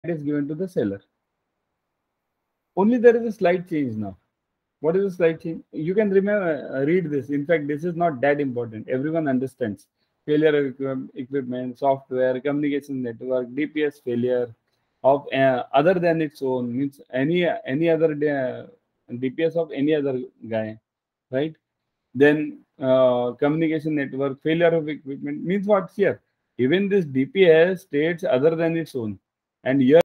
is given to the seller. Only there is a slight change now. What is the slight change? You can remember, read this. In fact, this is not that important. Everyone understands. Failure of equipment, software, communication network, DPS failure of other than its own means any other DPS of any other guy, right? Then communication network, failure of equipment means what here? Even this DPS states other than its own, and here